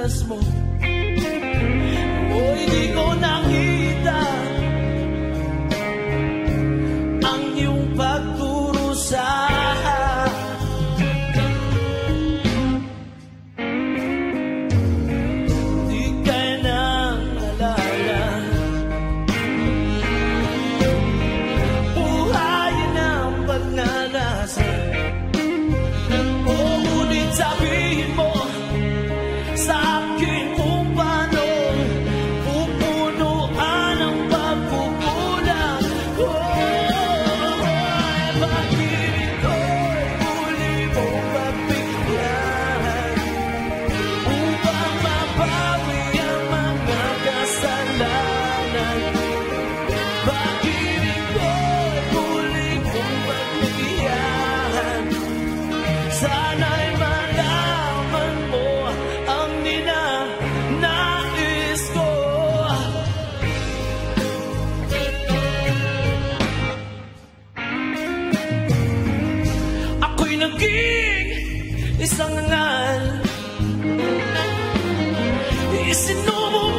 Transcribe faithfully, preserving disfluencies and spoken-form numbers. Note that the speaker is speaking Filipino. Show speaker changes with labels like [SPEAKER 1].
[SPEAKER 1] oras mo. O hindi ko nakita ang iyong pagdurusa. Di ka nang alala. Buhayin ang pagnanasa. O ngunit sabihin mo sa akin kung paano pupunuan ang pagkukulang ko. Pag-ibig ko'y muli mong pagbigyan upang mabawi ang mga kasalanan. Pag-ibig ko'y muli mong pagbigyan. Sana'y malaman mo ang ninanais ko. Ako'y naging isang ngal, isinubo